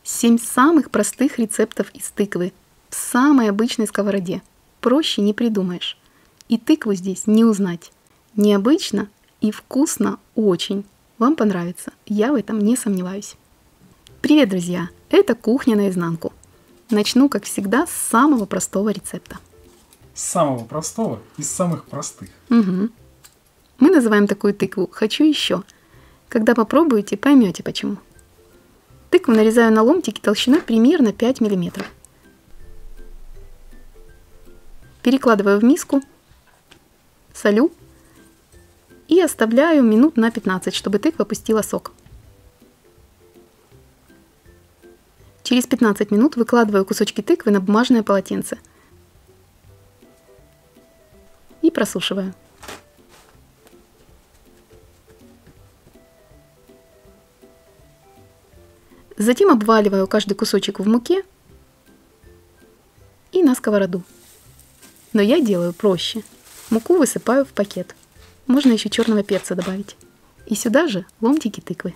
7 самых простых рецептов из тыквы в самой обычной сковороде. Проще не придумаешь. И тыкву здесь не узнать. Необычно и вкусно очень. Вам понравится, я в этом не сомневаюсь. Привет, друзья! Это кухня наизнанку. Начну, как всегда, с самого простого рецепта. Самого простого из самых простых. Угу. Мы называем такую тыкву «хочу еще». Когда попробуете, поймете почему. Тыкву нарезаю на ломтики толщиной примерно 5 мм. Перекладываю в миску, солю и оставляю минут на 15, чтобы тыква пустила сок. Через 15 минут выкладываю кусочки тыквы на бумажное полотенце и просушиваю. Затем обваливаю каждый кусочек в муке и на сковороду. Но я делаю проще. Муку высыпаю в пакет. Можно еще черного перца добавить. И сюда же ломтики тыквы.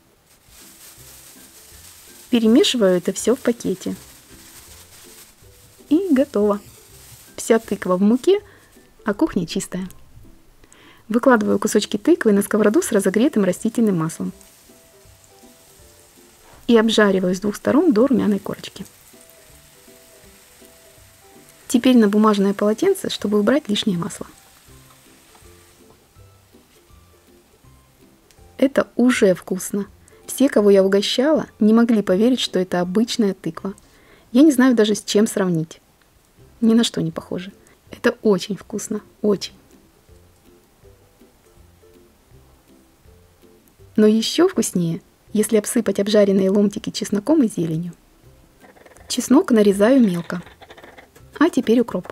Перемешиваю это все в пакете. И готово. Вся тыква в муке, а кухня чистая. Выкладываю кусочки тыквы на сковороду с разогретым растительным маслом. И обжариваю с двух сторон до румяной корочки. Теперь на бумажное полотенце, чтобы убрать лишнее масло. Это уже вкусно. Все, кого я угощала, не могли поверить, что это обычная тыква. Я не знаю даже, с чем сравнить. Ни на что не похоже. Это очень вкусно, очень. Но еще вкуснее, если обсыпать обжаренные ломтики чесноком и зеленью. Чеснок нарезаю мелко. А теперь укроп.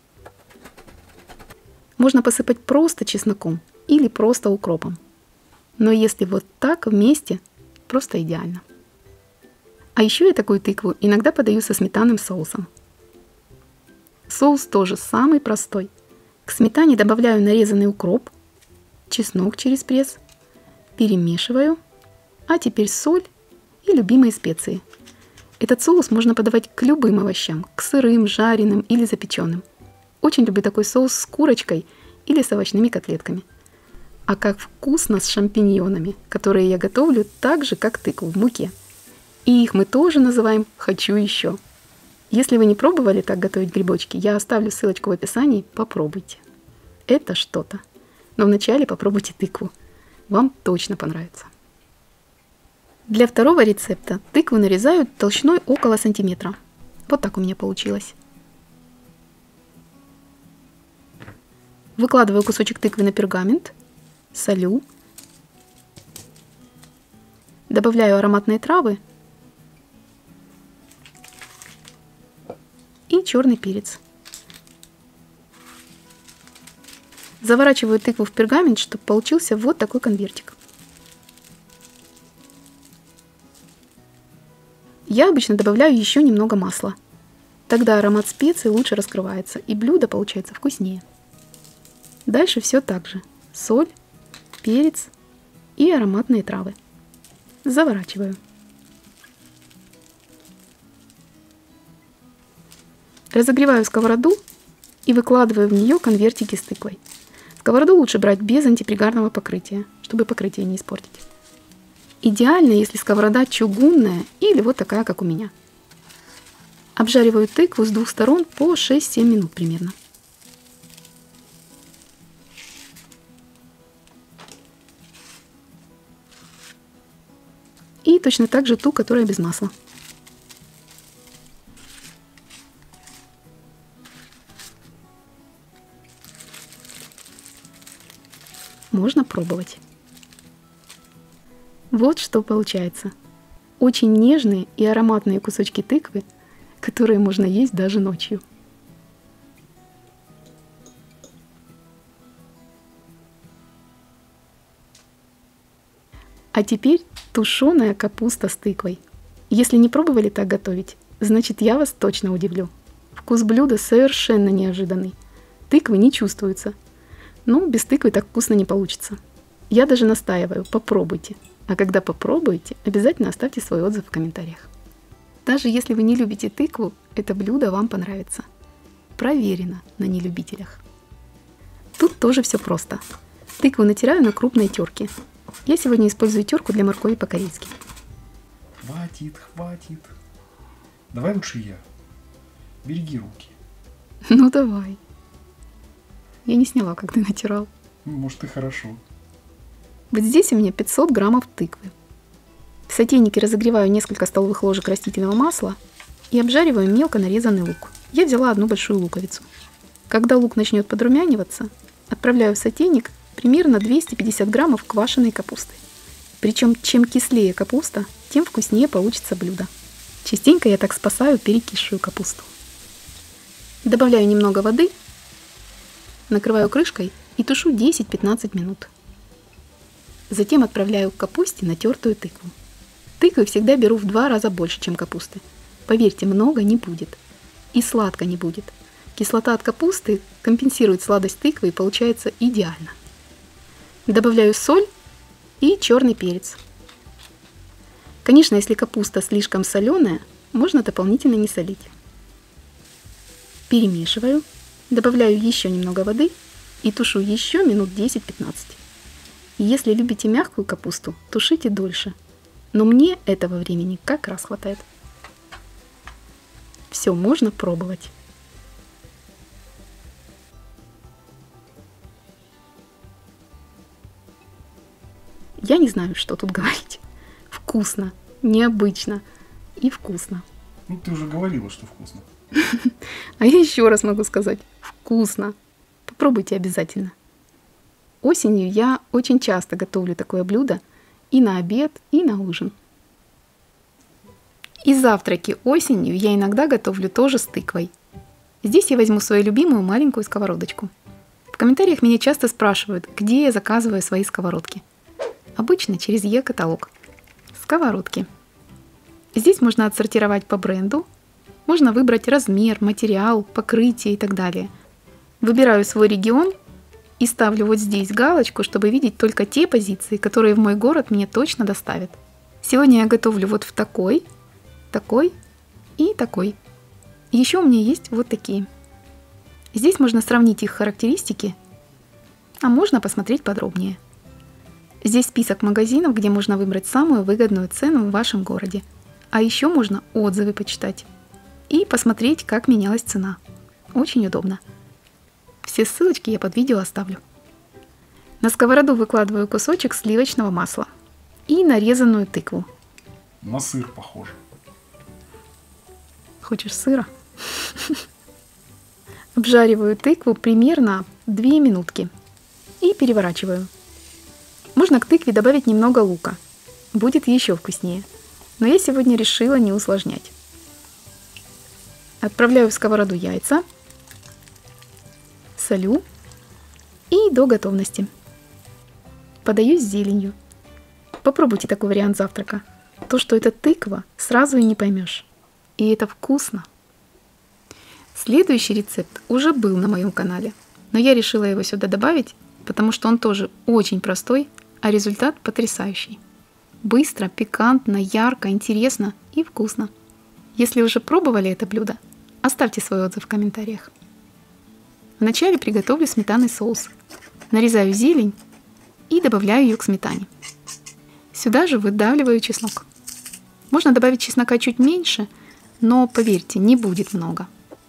Можно посыпать просто чесноком или просто укропом. Но если вот так вместе, просто идеально. А еще я такую тыкву иногда подаю со сметанным соусом. Соус тоже самый простой. К сметане добавляю нарезанный укроп, чеснок через пресс, перемешиваю, а теперь соль и любимые специи. Этот соус можно подавать к любым овощам, к сырым, жареным или запеченным. Очень люблю такой соус с курочкой или с овощными котлетками. А как вкусно с шампиньонами, которые я готовлю так же, как тыкву в муке. И их мы тоже называем «хочу еще». Если вы не пробовали так готовить грибочки, я оставлю ссылочку в описании, попробуйте. Это что-то. Но вначале попробуйте тыкву. Вам точно понравится. Для второго рецепта тыкву нарезаю толщиной около сантиметра. Вот так у меня получилось. Выкладываю кусочек тыквы на пергамент, солю, добавляю ароматные травы и черный перец. Заворачиваю тыкву в пергамент, чтобы получился вот такой конвертик. Я обычно добавляю еще немного масла. Тогда аромат специй лучше раскрывается, и блюдо получается вкуснее. Дальше все так же. Соль, перец и ароматные травы. Заворачиваю. Разогреваю сковороду и выкладываю в нее конвертики с тыквой. Сковороду лучше брать без антипригарного покрытия, чтобы покрытие не испортить. Идеально, если сковорода чугунная или вот такая, как у меня. Обжариваю тыкву с двух сторон по 6-7 минут примерно. И точно так же ту, которая без масла. Можно пробовать. Вот что получается. Очень нежные и ароматные кусочки тыквы, которые можно есть даже ночью. А теперь тушеная капуста с тыквой. Если не пробовали так готовить, значит я вас точно удивлю. Вкус блюда совершенно неожиданный. Тыквы не чувствуются. Но без тыквы так вкусно не получится. Я даже настаиваю, попробуйте. А когда попробуете, обязательно оставьте свой отзыв в комментариях. Даже если вы не любите тыкву, это блюдо вам понравится. Проверено на нелюбителях. Тут тоже все просто. Тыкву натираю на крупной терке. Я сегодня использую терку для моркови по-корейски. Хватит, хватит. Давай лучше я. Береги руки. Ну давай. Я не сняла, как ты натирал. Может, и хорошо. Вот здесь у меня 500 граммов тыквы. В сотейнике разогреваю несколько столовых ложек растительного масла и обжариваю мелко нарезанный лук. Я взяла одну большую луковицу. Когда лук начнет подрумяниваться, отправляю в сотейник примерно 250 граммов квашеной капусты. Причем, чем кислее капуста, тем вкуснее получится блюдо. Частенько я так спасаю перекисшую капусту. Добавляю немного воды, накрываю крышкой и тушу 10-15 минут. Затем отправляю к капусте натертую тыкву. Тыквы всегда беру в 2 раза больше, чем капусты. Поверьте, много не будет. И сладко не будет. Кислота от капусты компенсирует сладость тыквы и получается идеально. Добавляю соль и черный перец. Конечно, если капуста слишком соленая, можно дополнительно не солить. Перемешиваю, добавляю еще немного воды и тушу еще минут 10-15. Если любите мягкую капусту, тушите дольше. Но мне этого времени как раз хватает. Все, можно пробовать. Я не знаю, что тут говорить. Вкусно, необычно и вкусно. Ну, ты уже говорила, что вкусно. А я еще раз могу сказать. Вкусно. Попробуйте обязательно. Осенью я очень часто готовлю такое блюдо и на обед, и на ужин. И завтраки осенью я иногда готовлю тоже с тыквой. Здесь я возьму свою любимую маленькую сковородочку. В комментариях меня часто спрашивают, где я заказываю свои сковородки. Обычно через Е-каталог. Сковородки. Здесь можно отсортировать по бренду, можно выбрать размер, материал, покрытие и так далее. Выбираю свой регион и ставлю вот здесь галочку, чтобы видеть только те позиции, которые в мой город мне точно доставят. Сегодня я готовлю вот в такой, такой и такой. Еще у меня есть вот такие. Здесь можно сравнить их характеристики, а можно посмотреть подробнее. Здесь список магазинов, где можно выбрать самую выгодную цену в вашем городе. А еще можно отзывы почитать и посмотреть, как менялась цена. Очень удобно. Все ссылочки я под видео оставлю. На сковороду выкладываю кусочек сливочного масла и нарезанную тыкву. На сыр похоже. Хочешь сыра? Обжариваю тыкву примерно 2 минутки и переворачиваю. Можно к тыкве добавить немного лука. Будет еще вкуснее. Но я сегодня решила не усложнять. Отправляю в сковороду яйца, солю и до готовности. Подаю с зеленью. Попробуйте такой вариант завтрака. То, что это тыква, сразу и не поймешь. И это вкусно. Следующий рецепт уже был на моем канале, но я решила его сюда добавить, потому что он тоже очень простой, а результат потрясающий. Быстро, пикантно, ярко, интересно и вкусно. Если уже пробовали это блюдо, оставьте свой отзыв в комментариях. Вначале приготовлю сметанный соус. Нарезаю зелень и добавляю ее к сметане. Сюда же выдавливаю чеснок. Можно добавить чеснока чуть меньше, но, поверьте, не будет много.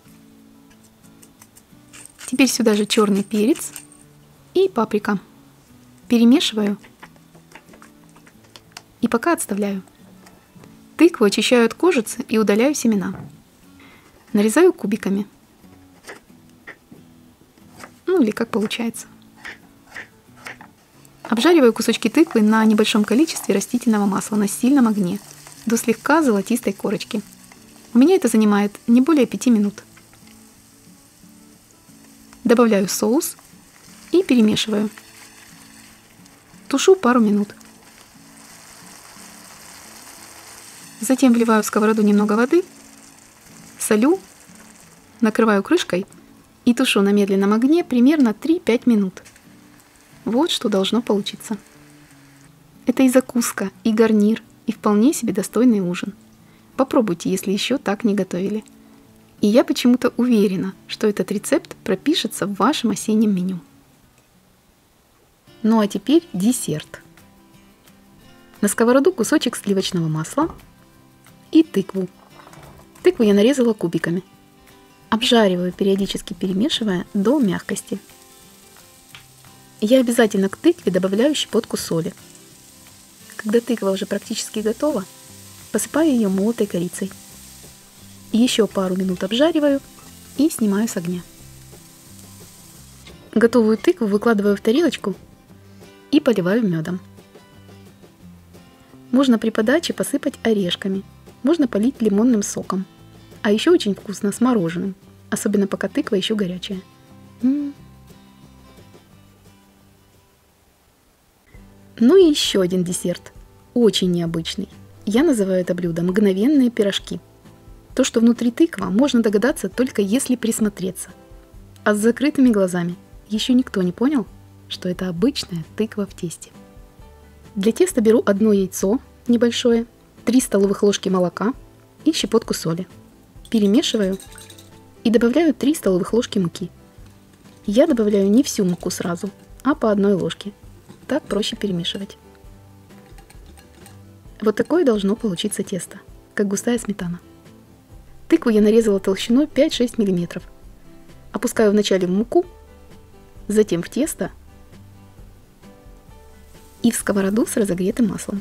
Теперь сюда же черный перец и паприка. Перемешиваю и пока отставляю. Тыкву очищаю от кожицы и удаляю семена. Нарезаю кубиками. Ну или как получается. Обжариваю кусочки тыквы на небольшом количестве растительного масла на сильном огне до слегка золотистой корочки. У меня это занимает не более 5 минут. Добавляю соус и перемешиваю. Тушу пару минут. Затем вливаю в сковороду немного воды, солю, накрываю крышкой и тушу на медленном огне примерно 3-5 минут. Вот что должно получиться. Это и закуска, и гарнир, и вполне себе достойный ужин. Попробуйте, если еще так не готовили. И я почему-то уверена, что этот рецепт пропишется в вашем осеннем меню. Ну а теперь десерт. На сковороду кусочек сливочного масла и тыкву. Тыкву я нарезала кубиками. Обжариваю, периодически перемешивая до мягкости. Я обязательно к тыкве добавляю щепотку соли. Когда тыква уже практически готова, посыпаю ее молотой корицей. Еще пару минут обжариваю и снимаю с огня. Готовую тыкву выкладываю в тарелочку и поливаю медом. Можно при подаче посыпать орешками, можно полить лимонным соком. А еще очень вкусно с мороженым, особенно пока тыква еще горячая. Ну и еще один десерт, очень необычный. Я называю это блюдо мгновенные пирожки. То, что внутри тыква, можно догадаться только если присмотреться. А с закрытыми глазами еще никто не понял, что это обычная тыква в тесте. Для теста беру одно яйцо небольшое, 3 столовых ложки молока и щепотку соли. Перемешиваю и добавляю 3 столовых ложки муки. Я добавляю не всю муку сразу, а по одной ложке. Так проще перемешивать. Вот такое должно получиться тесто, как густая сметана. Тыкву я нарезала толщиной 5-6 мм. Опускаю вначале в муку, затем в тесто и в сковороду с разогретым маслом.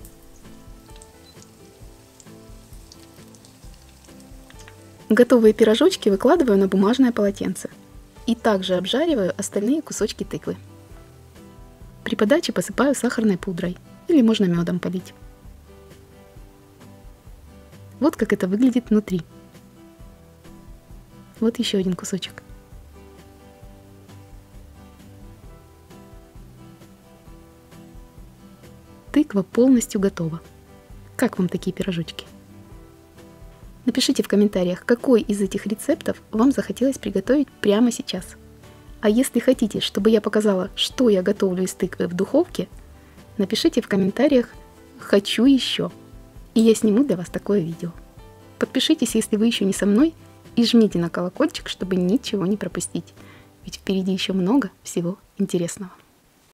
Готовые пирожочки выкладываю на бумажное полотенце и также обжариваю остальные кусочки тыквы. При подаче посыпаю сахарной пудрой или можно медом полить. Вот как это выглядит внутри. Вот еще один кусочек. Тыква полностью готова. Как вам такие пирожочки? Напишите в комментариях, какой из этих рецептов вам захотелось приготовить прямо сейчас. А если хотите, чтобы я показала, что я готовлю из тыквы в духовке, напишите в комментариях «хочу еще», и я сниму для вас такое видео. Подпишитесь, если вы еще не со мной, и жмите на колокольчик, чтобы ничего не пропустить, ведь впереди еще много всего интересного.